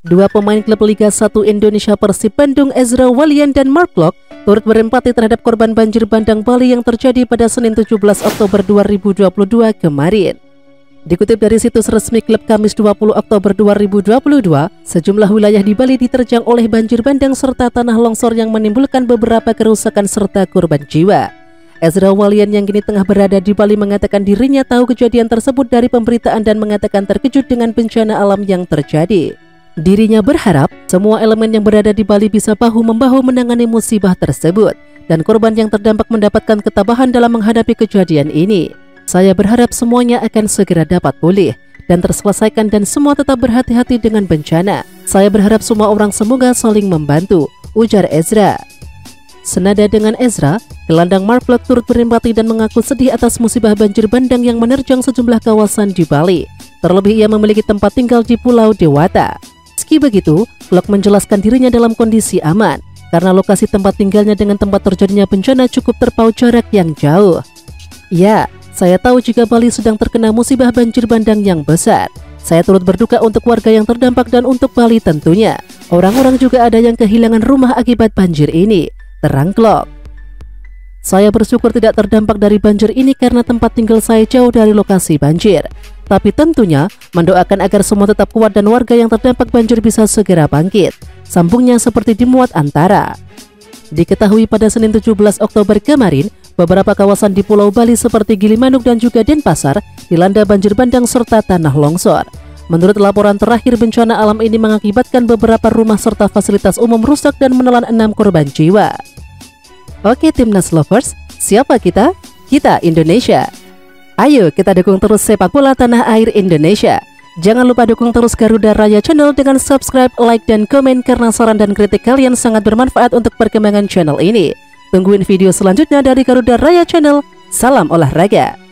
Dua pemain klub Liga 1 Indonesia Persib Bandung, Ezra Walian dan Mark Klok, turut berempati terhadap korban banjir bandang Bali yang terjadi pada Senin 17 Oktober 2022 kemarin. Dikutip dari situs resmi klub Kamis 20 Oktober 2022, sejumlah wilayah di Bali diterjang oleh banjir bandang serta tanah longsor yang menimbulkan beberapa kerusakan serta korban jiwa. Ezra Walian yang kini tengah berada di Bali mengatakan dirinya tahu kejadian tersebut dari pemberitaan dan mengatakan terkejut dengan bencana alam yang terjadi. Dirinya berharap semua elemen yang berada di Bali bisa bahu-membahu menangani musibah tersebut dan korban yang terdampak mendapatkan ketabahan dalam menghadapi kejadian ini. Saya berharap semuanya akan segera dapat pulih dan terselesaikan dan semua tetap berhati-hati dengan bencana. Saya berharap semua orang semoga saling membantu, ujar Ezra. Senada dengan Ezra, gelandang Mark Klok turut berempati dan mengaku sedih atas musibah banjir bandang yang menerjang sejumlah kawasan di Bali. Terlebih ia memiliki tempat tinggal di Pulau Dewata. Meski begitu, Klok menjelaskan dirinya dalam kondisi aman karena lokasi tempat tinggalnya dengan tempat terjadinya bencana cukup terpaut jarak yang jauh. Ya, saya tahu jika Bali sedang terkena musibah banjir bandang yang besar. Saya turut berduka untuk warga yang terdampak dan untuk Bali tentunya. Orang-orang juga ada yang kehilangan rumah akibat banjir ini, terang Klok. Saya bersyukur tidak terdampak dari banjir ini karena tempat tinggal saya jauh dari lokasi banjir. Tapi tentunya mendoakan agar semua tetap kuat dan warga yang terdampak banjir bisa segera bangkit. Sambungnya seperti dimuat Antara. Diketahui pada Senin 17 Oktober kemarin, beberapa kawasan di Pulau Bali seperti Gilimanuk dan juga Denpasar dilanda banjir bandang serta tanah longsor. Menurut laporan terakhir, bencana alam ini mengakibatkan beberapa rumah serta fasilitas umum rusak dan menelan 6 korban jiwa. Oke Timnas Lovers, siapa kita? Kita Indonesia. Ayo kita dukung terus sepak bola tanah air Indonesia. Jangan lupa dukung terus Garuda Raya Channel dengan subscribe, like, dan komen karena saran dan kritik kalian sangat bermanfaat untuk perkembangan channel ini. Tungguin video selanjutnya dari Garuda Raya Channel. Salam olahraga.